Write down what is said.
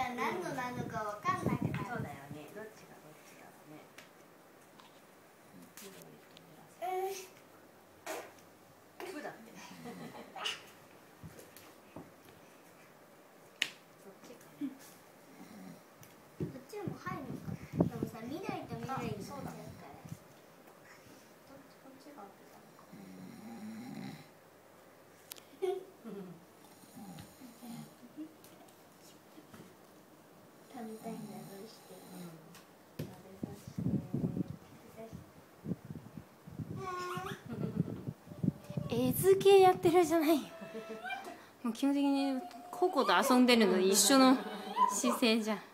ら何のなのかわかんなくなる。 そうだよね。どっちがどっちだろうね。プだって。そっちかね。 こっちも入るのか。でもさ、緑と緑になっちゃうから。 そうだね。こっちが合ってたのか。 食べたいんだ、どうして。 絵付けやってるじゃないよ。もう基本的にココと遊んでるの一緒の姿勢じゃん。